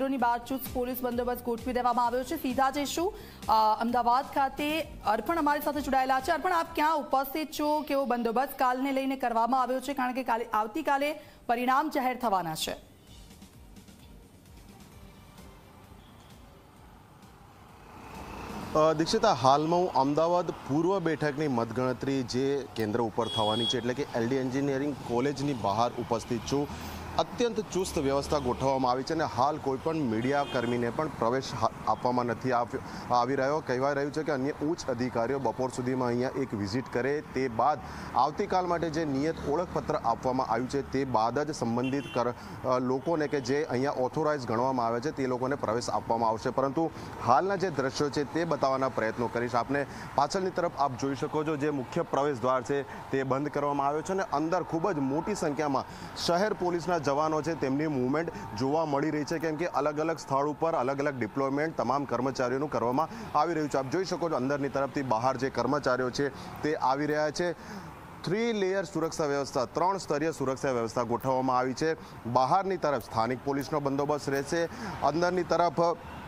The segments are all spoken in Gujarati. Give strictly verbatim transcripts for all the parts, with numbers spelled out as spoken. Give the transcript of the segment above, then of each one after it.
કેન્દ્રોની બહાર ચુસ્ત પોલીસ બંદોબસ્ત ગોઠવી દેવામાં આવ્યો છે। સીધા જઈશું અમદાવાદ ખાતે। અર્પણ અમારી સાથે જોડાયેલા છે। અર્પણ, આપ ક્યાં ઉપસ્થિત છો? કેવો બંદોબસ્ત કાલને લઈને કરવામાં આવ્યો છે, કારણ કે કાલે આવતીકાલે પરિણામ જાહેર થવાના છે? દીક્ષિતા, હાલમાં હું અમદાવાદ પૂર્વ બેઠકની મતગણતરી જે કેન્દ્ર ઉપર થવાની છે એટલે કે એલડી એન્જિનિયરિંગ કોલેજની બહાર ઉપસ્થિત છું। અત્યંત ચુસ્ત વ્યવસ્થા ગોઠવવામાં આવી છે અને હાલ કોઈપણ મીડિયા કર્મીને પણ પ્રવેશ આપવામાં નથી આવી રહ્યો। કહેવાય રહ્યું છે કે અન્ય ઉચ્ચ અધિકારીઓ બપોર સુધીમાં અહીંયા એક વિઝિટ કરે, તે બાદ આવતીકાલ માટે જે નિયત ઓળખપત્ર આપવામાં આવ્યું છે તે બાદ જ સંબંધિત લોકોને કે જે અહીંયા ઓથોરાઇઝ ગણવામાં આવે છે તે લોકોને પ્રવેશ આપવામાં આવશે। પરંતુ હાલના જે દ્રશ્યો છે તે બતાવવાના પ્રયત્નો કરીશ। આપને પાછળની તરફ આપ જોઈ શકો છો, જે મુખ્ય પ્રવેશ દ્વાર છે તે બંધ કરવામાં આવ્યો છે અને અંદર ખૂબ જ મોટી સંખ્યામાં શહેર પોલીસના જવાનો છે તેમની મૂવમેન્ટ જોવા મળી રહી છે, કેમ કે અલગ અલગ સ્થળ ઉપર અલગ અલગ ડિપ્લોયમેન્ટ તમામ કર્મચારીઓનું કરવામાં આવી રહ્યું છે। આપ જોઈ શકો છો અંદરની તરફથી બહાર જે કર્મચારીઓ છે તે આવી રહ્યા છે। થ્રી લેયર સુરક્ષા વ્યવસ્થા, ત્રણ સ્તરીય સુરક્ષા વ્યવસ્થા ગોઠવવામાં આવી છે। બહારની તરફ સ્થાનિક પોલીસનો બંદોબસ્ત રહેશે, અંદરની તરફ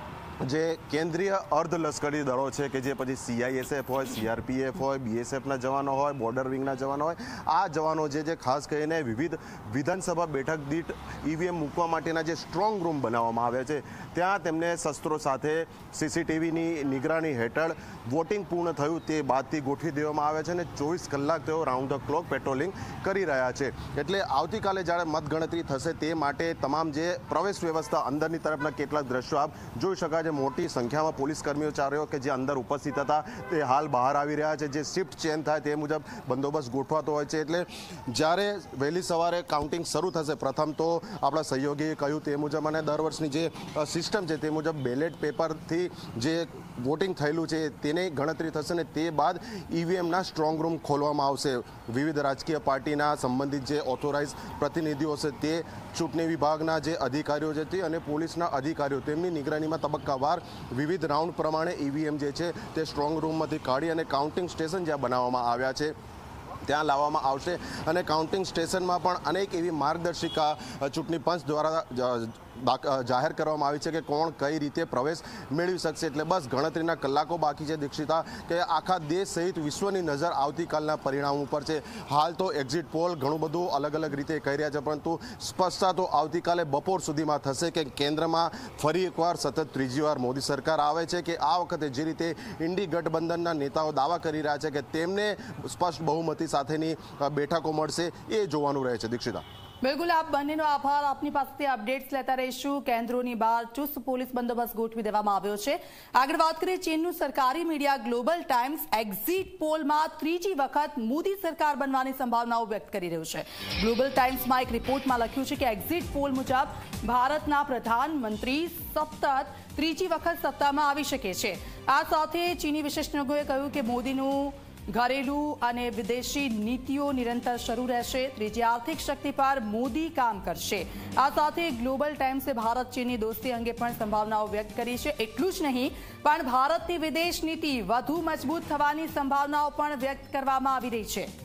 જે કેન્દ્રીય અર્ધલશ્કરી દળો છે કે જે પછી સીઆઈએસએફ હોય, સીઆરપીએફ હોય, બીએસએફના જવાનો હોય, બોર્ડર વિંગના જવાનો હોય, આ જવાનો જે જે ખાસ કરીને વિવિધ વિધાનસભા બેઠક દીઠ ઈવીએમ મૂકવા માટેના જે સ્ટ્રોંગ રૂમ બનાવવામાં આવ્યા છે ત્યાં તેમને શસ્ત્રો સાથે સીસીટીવીની નિગરાની હેઠળ વોટિંગ પૂર્ણ થયું તે બાદથી ગોઠવી દેવામાં આવે છે અને ચોવીસ કલાક તેઓ રાઉન્ડ ધ ક્લોક પેટ્રોલિંગ કરી રહ્યા છે। એટલે આવતીકાલે જ્યારે મતગણતરી થશે તે માટે તમામ જે પ્રવેશ વ્યવસ્થા અંદરની તરફના કેટલાક દ્રશ્યો આપ જોઈ શકાય। મોટી સંખ્યામાં પોલીસ કર્મચારીઓ કે જે અંદર ઉપસ્થિત હતા તે હાલ બહાર આવી રહ્યા છે। જે શિફ્ટ ચેન્જ થાય તે મુજબ બંદોબસ્ત ગોઠવાતો હોય છે। એટલે જ્યારે વહેલી સવારે કાઉન્ટિંગ શરૂ થશે, પ્રથમ તો આપણા સહયોગીએ કહ્યું તે મુજબ અને દર વર્ષની જે સિસ્ટમ છે તે મુજબ બેલેટ પેપરથી જે વોટિંગ થયેલું છે તેની ગણતરી થશે ને તે બાદ ઈવીએમના સ્ટ્રોંગ રૂમ ખોલવામાં આવશે। વિવિધ રાજકીય પાર્ટીના સંબંધિત જે ઓથોરાઇઝ પ્રતિનિધિઓ છે તે, ચૂંટણી વિભાગના જે અધિકારીઓ છે તે અને પોલીસના અધિકારીઓ તેમની નિગરાનીમાં તબક્કાવાર વિવિધ રાઉન્ડ પ્રમાણે ઈવીએમ જે છે તે સ્ટ્રોંગ રૂમમાંથી કાઢી અને કાઉન્ટિંગ સ્ટેશન જ્યાં બનાવવામાં આવ્યા છે ત્યાં લાવવામાં આવશે અને કાઉન્ટિંગ સ્ટેશનમાં પણ અનેક એવી માર્ગદર્શિકા ચૂંટણી પંચ દ્વારા જાહેર કરવામાં આવી છે કે કોણ કઈ રીતે પ્રવેશ મેળવી શકશે। એટલે બસ ગણતરીના કલાકો બાકી છે દીક્ષિતા, કે આખા દેશ સહિત વિશ્વની નજર આવતીકાલના પરિણામ ઉપર છે। હાલ તો એક્ઝિટ પોલ ઘણું બધું અલગ અલગ રીતે કહી રહ્યા છે, પરંતુ સ્પષ્ટતા તો આવતીકાલે બપોર સુધીમાં થશે કે કેન્દ્રમાં ફરી એકવાર સતત ત્રીજી વાર મોદી સરકાર આવે છે કે આ વખતે જે રીતે ઇન્ડી ગઠબંધનના નેતાઓ દાવા કરી રહ્યા છે કે તેમને સ્પષ્ટ બહુમતી સાથેની બેઠકો મળશે, એ જોવાનું રહે છે। દીક્ષિતા, બિલકુલ, આપ બંનેનો આભાર। આપની પાસેથી અપડેટ્સ લેતા રહીશું। કેન્દ્રોની બહાર ચુસ્ત પોલીસ બંદોબસ્ત ગોઠવી દેવામાં આવ્યો છે। આગળ વાત કરીએ, ચીનનું સરકારી મીડિયા ગ્લોબલ ટાઈમ્સ એક્ઝિટ પોલમાં ત્રીજી વખત મોદી સરકાર બનવાની સંભાવનાઓ વ્યક્ત કરી રહ્યું છે। ગ્લોબલ ટાઈમ્સમાં એક રિપોર્ટમાં લખ્યું છે કે એક્ઝિટ પોલ મુજબ ભારતના પ્રધાનમંત્રી સતત ત્રીજી વખત સત્તામાં આવી શકે છે। આ સાથે ચીની વિશેષજ્ઞોએ કહ્યું કે મોદીનું ઘરેલું અને વિદેશી નીતિઓ નિરંતર શરૂ રહેશે। ત્રીજી આર્થિક શક્તિ પર મોદી કામ કરશે। આ સાથે ગ્લોબલ ટાઈમ્સે ભારત ચીનની દોસ્તી અંગે પણ સંભાવનાઓ વ્યક્ત કરી છે। એટલું જ નહીં, પણ ભારતની વિદેશ નીતિ વધુ મજબૂત થવાની સંભાવનાઓ પણ વ્યક્ત કરવામાં આવી રહી છે।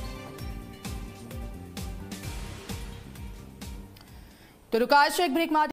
તો રોકાય છે એક બ્રેકમાં।